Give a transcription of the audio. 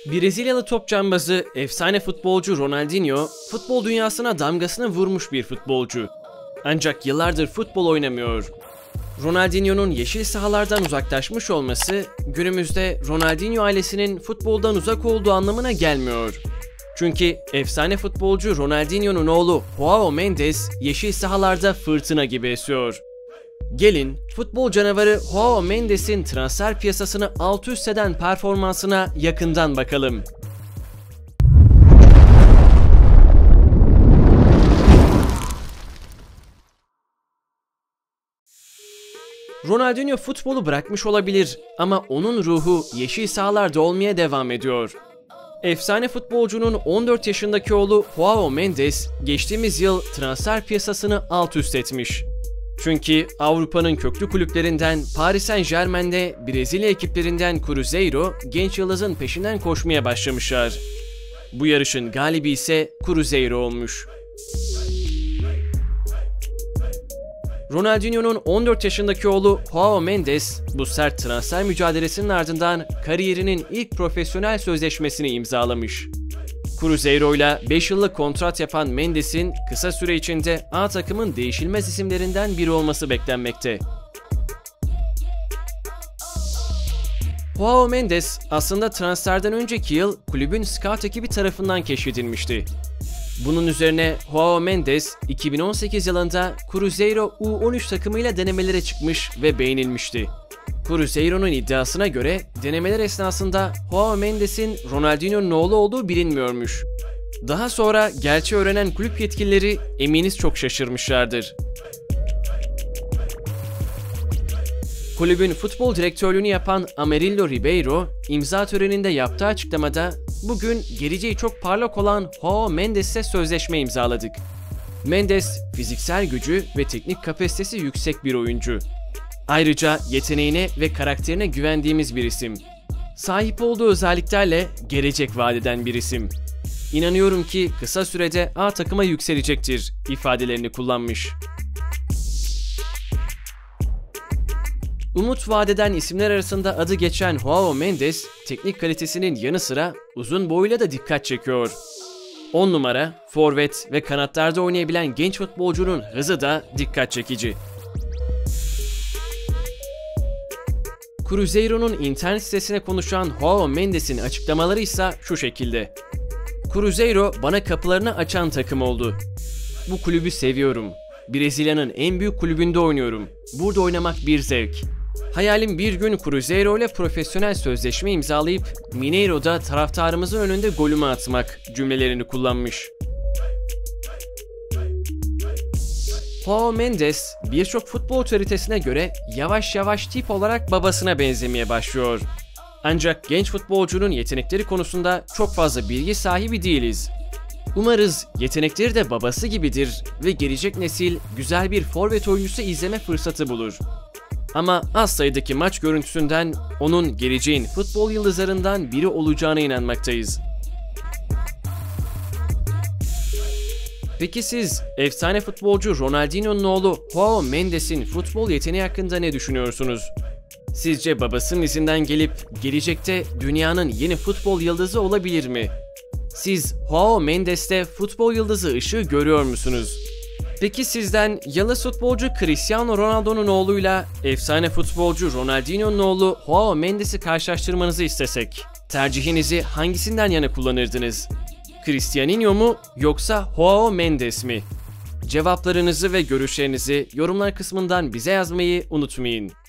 Brezilyalı top cambazı, efsane futbolcu Ronaldinho, futbol dünyasına damgasını vurmuş bir futbolcu. Ancak yıllardır futbol oynamıyor. Ronaldinho'nun yeşil sahalardan uzaklaşmış olması, günümüzde Ronaldinho ailesinin futboldan uzak olduğu anlamına gelmiyor. Çünkü efsane futbolcu Ronaldinho'nun oğlu João Mendes, yeşil sahalarda fırtına gibi esiyor. Gelin, futbol canavarı João Mendes'in transfer piyasasını alt üst eden performansına yakından bakalım. Ronaldinho futbolu bırakmış olabilir ama onun ruhu yeşil sahalarda olmaya devam ediyor. Efsane futbolcunun 14 yaşındaki oğlu João Mendes geçtiğimiz yıl transfer piyasasını alt üst etmiş. Çünkü Avrupa'nın köklü kulüplerinden Paris Saint-Germain'de Brezilya ekiplerinden Cruzeiro genç yıldızın peşinden koşmaya başlamışlar. Bu yarışın galibi ise Cruzeiro olmuş. Ronaldinho'nun 14 yaşındaki oğlu João Mendes bu sert transfer mücadelesinin ardından kariyerinin ilk profesyonel sözleşmesini imzalamış. Cruzeiro ile 5 yıllık kontrat yapan Mendes'in kısa süre içinde A takımın değişilmez isimlerinden biri olması beklenmekte. João Mendes aslında transferden önceki yıl kulübün scout ekibi tarafından keşfedilmişti. Bunun üzerine João Mendes 2018 yılında Cruzeiro U13 takımıyla denemelere çıkmış ve beğenilmişti. Cruzeiro'nun iddiasına göre denemeler esnasında João Mendes'in Ronaldinho'nun oğlu olduğu bilinmiyormuş. Daha sonra gerçeği öğrenen kulüp yetkilileri eminiz çok şaşırmışlardır. Kulübün futbol direktörlüğünü yapan Amarillo Ribeiro, imza töreninde yaptığı açıklamada "Bugün geleceği çok parlak olan João Mendes'le sözleşme imzaladık. Mendes, fiziksel gücü ve teknik kapasitesi yüksek bir oyuncu. Ayrıca yeteneğine ve karakterine güvendiğimiz bir isim. Sahip olduğu özelliklerle gelecek vaat eden bir isim. İnanıyorum ki kısa sürede A takıma yükselecektir" ifadelerini kullanmış. Umut vaat eden isimler arasında adı geçen João Mendes, teknik kalitesinin yanı sıra uzun boyuyla da dikkat çekiyor. 10 numara, forvet ve kanatlarda oynayabilen genç futbolcunun hızı da dikkat çekici. Cruzeiro'nun internet sitesine konuşan João Mendes'in açıklamaları ise şu şekilde: "Cruzeiro bana kapılarını açan takım oldu. Bu kulübü seviyorum. Brezilya'nın en büyük kulübünde oynuyorum. Burada oynamak bir zevk. Hayalim bir gün Cruzeiro ile profesyonel sözleşme imzalayıp Mineiro'da taraftarımızın önünde golümü atmak" cümlelerini kullanmış. João Mendes, birçok futbol otoritesine göre yavaş yavaş tip olarak babasına benzemeye başlıyor. Ancak genç futbolcunun yetenekleri konusunda çok fazla bilgi sahibi değiliz. Umarız yetenekleri de babası gibidir ve gelecek nesil güzel bir forvet oyuncusu izleme fırsatı bulur. Ama az sayıdaki maç görüntüsünden onun geleceğin futbol yıldızlarından biri olacağına inanmaktayız. Peki siz efsane futbolcu Ronaldinho'nun oğlu João Mendes'in futbol yeteneği hakkında ne düşünüyorsunuz? Sizce babasının izinden gelip gelecekte dünyanın yeni futbol yıldızı olabilir mi? Siz João Mendes'te futbol yıldızı ışığı görüyor musunuz? Peki sizden yıldız futbolcu Cristiano Ronaldo'nun oğluyla efsane futbolcu Ronaldinho'nun oğlu João Mendes'i karşılaştırmanızı istesek, tercihinizi hangisinden yana kullanırdınız? Cristianinho mu yoksa João Mendes mi? Cevaplarınızı ve görüşlerinizi yorumlar kısmından bize yazmayı unutmayın.